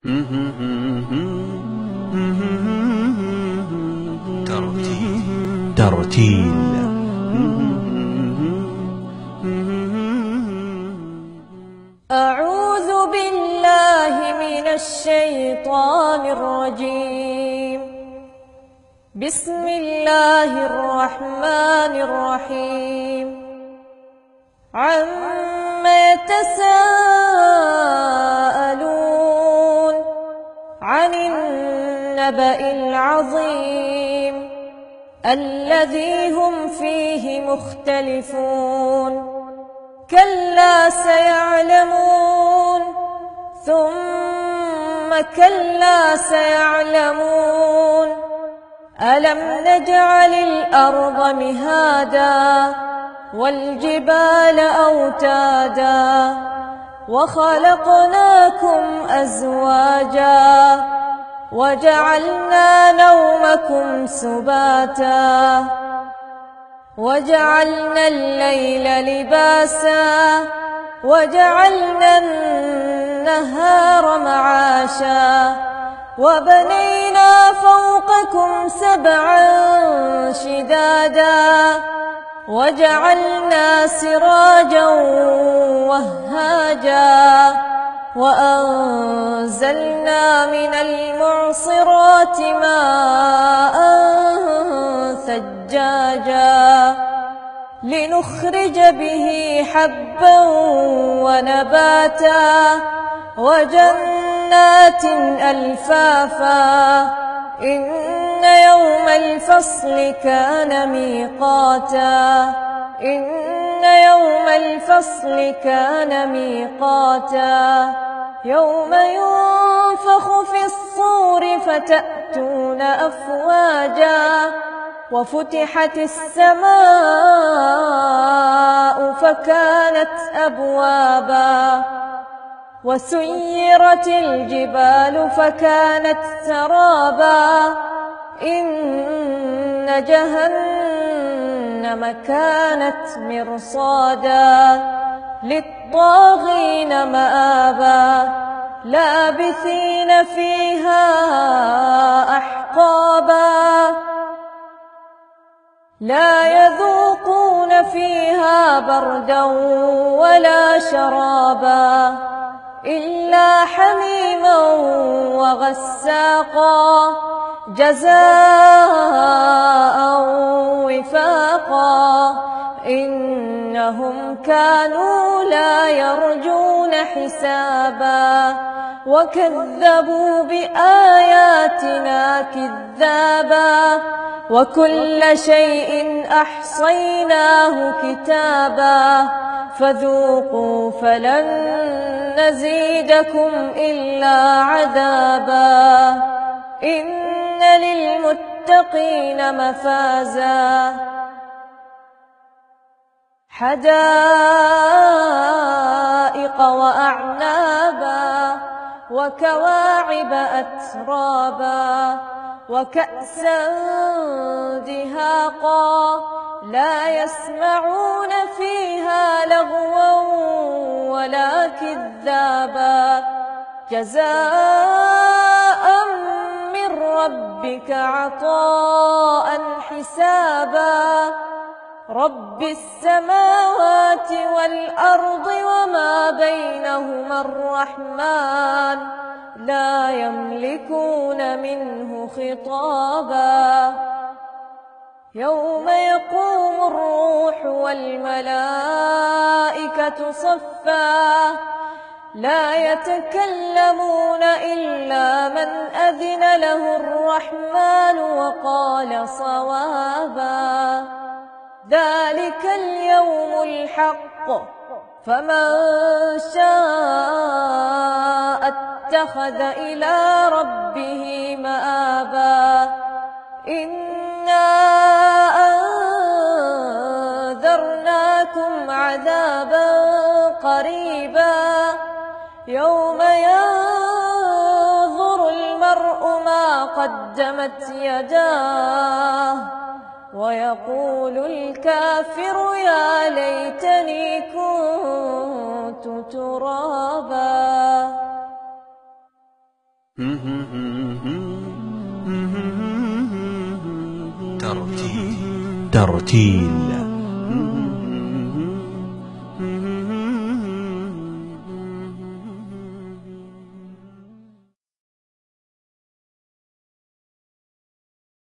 ترتيل. أعوذ بالله من الشيطان الرجيم. بسم الله الرحمن الرحيم. عم يتساءلون عن النبأ العظيم الذي هم فيه مختلفون. كلا سيعلمون ثم كلا سيعلمون. ألم نجعل الأرض مهادا والجبال أوتادا وخلقناكم أزواجا وجعلنا نومكم سباتا وجعلنا الليل لباسا وجعلنا النهار معاشا وبنينا فوقكم سبعا شدادا وجعلنا سراجا وهاجا وأنزلنا من المعصرات ماء ثجاجا لنخرج به حبا ونباتا وجنات ألفافا. إن يوم الفصل كان ميقاتا. إن يوم الفصل كان ميقاتا. يوم ينفخ في الصور فتأتون أفواجا وفتحت السماء فكانت أبوابا وسيرت الجبال فكانت سرابا. إن جهنم كانت مرصادا للطاغين مآبا لابثين فيها أحقابا لا يذوقون فيها بردا ولا شرابا إلا حميما وغساقا جزاء وفاقا. إنهم كانوا لا يرجون حسابا وكذبوا بآياتنا كذابا وكل شيء أحصيناه كتابا فذوقوا فلن نزيدكم إلا عذابا. إن للمتقين مفازا حدائق وأعنابا وكواعب أترابا وكأسا دهاقا لا يسمعون فيها لغوا ولا كذابا جزاء من ربك عطاء حسابا. رب السماوات والأرض وما بينهما الرحمن لا يملكون منه خطابا. يوم يقوم الروح والملائكة صفا لا يتكلمون إلا من أذن له الرحمن وقال صوابا. ذلك اليوم الحق فمن شاء اتخذ إلى ربه مآبا. إنا أنذرناكم عذابا قريبا يوم ينظر المرء ما قدمت يداه ويقول الكافر يا ليتني كنت ترابا. ترتيل